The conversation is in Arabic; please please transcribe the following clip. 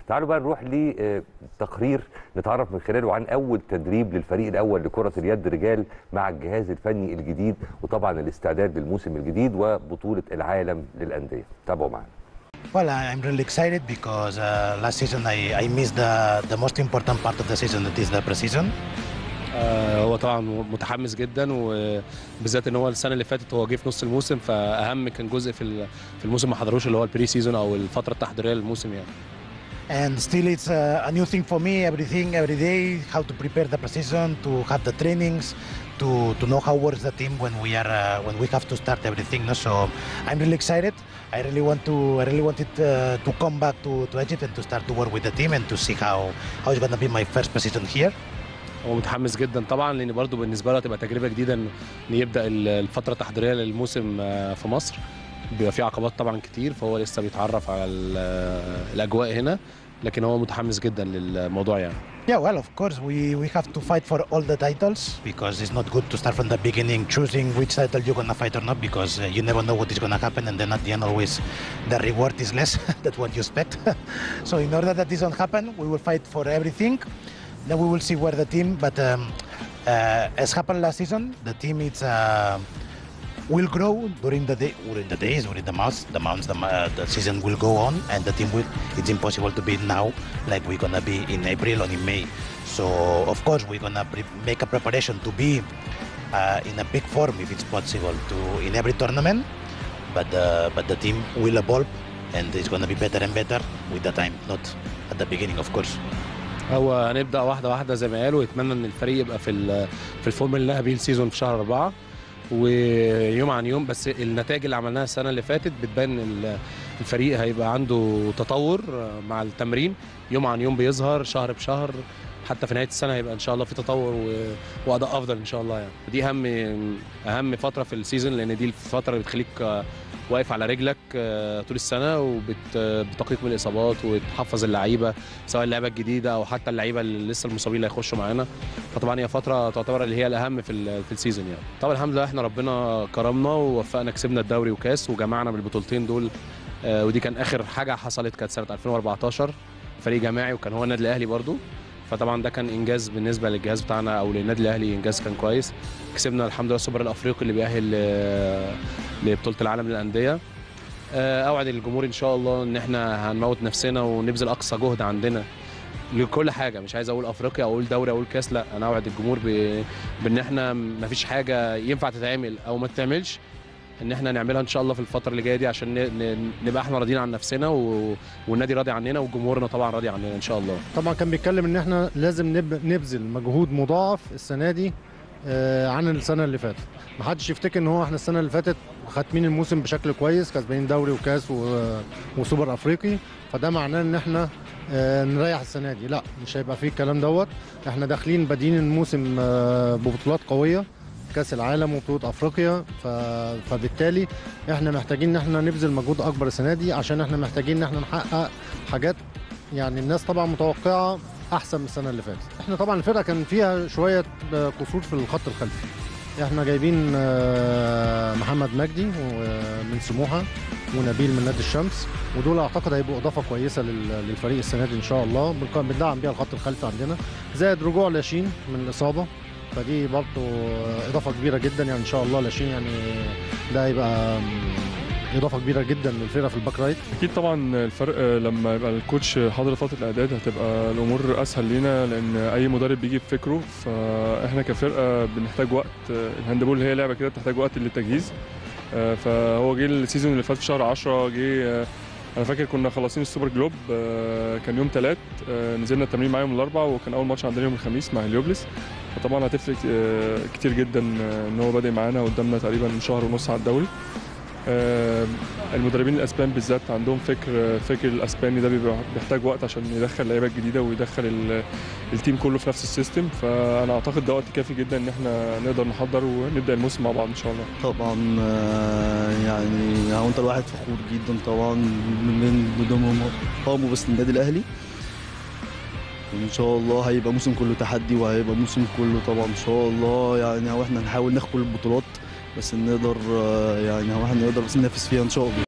تعالوا بقى نروح لتقرير نتعرف من خلاله عن اول تدريب للفريق الاول لكره اليد رجال مع الجهاز الفني الجديد، وطبعا الاستعداد للموسم الجديد وبطوله العالم للانديه. تابعوا معنا. Well, I'm really excited because last season I missed the most important part of the season, that is the pre-season. هو طبعا متحمس جدا، وبالذات ان هو السنه اللي فاتت هو جه في نص الموسم، فاهم كان جزء في الموسم ما حضروش اللي هو البري سيزون او الفتره التحضيريه للموسم يعني. And still it's a new thing for me, every day, how to prepare the pre-season, to have the trainings, to know how works the team when we have to start everything. No? So I'm really excited. I really wanted to come back to Egypt and to start to work with the team and to see how it's going to be my first pre-season here. هو متحمس جدا طبعا، لان برضه بالنسبه له هتبقى تجربه جديده ان يبدا الفتره التحضيريه للموسم في مصر. بيبقى فيه عقبات طبعا كتير، فهو لسه بيتعرف على الاجواء هنا، لكن هو متحمس جدا للموضوع يعني. Yeah, well, of course, we have to fight for all the titles because it's not good to start from the beginning choosing which title you're gonna fight or not, because you never know what is gonna happen, and then at the end always the reward is less than what you expect. So in order that this don't happen, we will fight for everything. Then we will see where the team, but as happened last season, the team will grow during the days, during the months. The season will go on, and the team will. It's impossible to be now like we're gonna be in April or in May. So of course we're gonna make a preparation to be in a big form if it's possible to in every tournament. But the team will evolve, and it's gonna be better and better with the time, not at the beginning, of course. هو هنبدا واحده واحده زي ما قالوا، ويتمنى ان الفريق يبقى في الفورم اللي لها بيه السيزون في شهر 4 ويوم عن يوم. بس النتائج اللي عملناها السنه اللي فاتت بتبان ان الفريق هيبقى عنده تطور مع التمرين، يوم عن يوم بيظهر شهر بشهر، حتى في نهايه السنه هيبقى ان شاء الله في تطور واداء افضل ان شاء الله يعني. دي اهم فتره في السيزون، لان دي الفتره اللي بتخليك واقف على رجلك طول السنه، وبتقيك من الاصابات وتحفظ اللعيبه، سواء اللعيبه الجديده او حتى اللعيبه اللي لسه المصابين اللي هيخشوا معانا. فطبعا هي فتره تعتبر اللي هي الاهم في السيزون يعني. طبعا الحمد لله احنا ربنا كرمنا ووفقنا، كسبنا الدوري وكاس وجمعنا بالبطولتين دول. ودي كان اخر حاجه حصلت، كانت سنه 2014 فريق جماعي، وكان هو النادي الاهلي برضو. فطبعا ده كان انجاز بالنسبه للجهاز بتاعنا او للنادي الاهلي، انجاز كان كويس. كسبنا الحمد لله السوبر الافريقي اللي بيأهل لبطوله العالم للانديه. اوعد الجمهور ان شاء الله ان احنا هنموت نفسنا ونبذل اقصى جهد عندنا لكل حاجه. مش عايز اقول افريقيا او اقول دوري او اقول كاس، لا، انا اوعد الجمهور بان احنا مفيش حاجه ينفع تتعمل او ما تتعملش، ان احنا نعملها ان شاء الله في الفتره اللي جايه دي، عشان نبقى احنا راضيين عن نفسنا والنادي راضي عننا وجمهورنا طبعا راضي عننا ان شاء الله. طبعا كان بيتكلم ان احنا لازم نبذل مجهود مضاعف السنه دي عن السنه اللي فاتت. ما حدش يفتكر ان هو احنا السنه اللي فاتت خاتمين الموسم بشكل كويس، كسبانين دوري وكاس وسوبر افريقي، فده معناه ان احنا نريح السنه دي. لا، مش هيبقى فيه الكلام دوت. احنا داخلين بادئين الموسم ببطولات قويه، كاس العالم وبطوله افريقيا، فبالتالي احنا محتاجين ان احنا نبذل مجهود اكبر السنه دي، عشان احنا محتاجين ان احنا نحقق حاجات يعني الناس طبعا متوقعه احسن من السنه اللي فاتت. احنا طبعا الفرقه كان فيها شويه قصور في الخط الخلفي. احنا جايبين محمد مجدي من سموحه ونبيل من نادي الشمس، ودول اعتقد هيبقوا اضافه كويسه للفريق السنه دي ان شاء الله. بندعم بيها الخط الخلفي عندنا، زائد رجوع لاشين من الاصابه، فدي برضه اضافه كبيره جدا يعني ان شاء الله. لاشين يعني ده هيبقى اضافه كبيره جدا للفرقه في الباك رايت. اكيد طبعا الفرق لما يبقى الكوتش حاضر فتره الاعداد هتبقى الامور اسهل لينا، لان اي مدرب بيجي بفكره، فاحنا كفرقه بنحتاج وقت. الهاندبول هي لعبه كده بتحتاج وقت للتجهيز. فهو جه السيزون اللي فات في شهر 10، جه انا فاكر كنا خلاصين السوبر جلوب، كان يوم 3 نزلنا التمرين معاهم الاربع، وكان اول ماتش عندنا يوم الخميس مع هليوبلس. فطبعا هتفرق كتير جدا ان هو بادئ معانا قدامنا تقريبا شهر ونص على الدوري. المدربين الاسبان بالذات عندهم فكر الاسباني ده بيحتاج وقت عشان يدخل اللعيبه الجديده ويدخل التيم كله في نفس السيستم. فانا اعتقد ده وقت كافي جدا ان احنا نقدر نحضر ونبدا الموسم مع بعض ان شاء الله. طبعا يعني هو انت الواحد فخور جدا طبعا من قدامهم قاموا بس النادي الاهلي، وان شاء الله هيبقى موسم كله تحدي، وهيبقى موسم كله طبعا ان شاء الله يعني هو احنا نحاول ناخد كل البطولات، بس نقدر يعني هو احنا نقدر بس ننافس فيها ان شاء الله.